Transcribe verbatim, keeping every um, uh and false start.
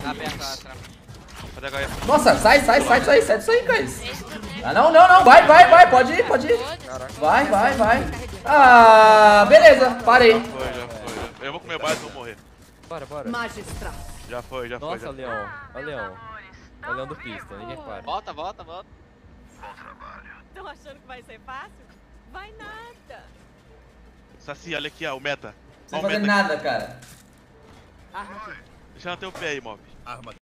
Aberto a trava. Cadê a Gaia? Nossa, sai, sai, sai disso aí, sai disso aí, Cais. Ah, não, não, não, vai, vai, vai, pode ir, pode ir. Vai, vai, vai. Ah, beleza, parei. Já foi, já foi. Eu vou comer base e vou morrer. Bora, bora. Magistrado. Já foi, já foi. Nossa, Já. Leão. Olha o Leão. Olha o Leão do pista, ninguém para. Volta, volta, volta. Estão achando que vai ser fácil? Vai nada. Saci, olha aqui, ó, o meta. Sem Ó o fazer meta nada, cara. Arma aqui. aqui. Deixa no teu pé aí, mob. Arma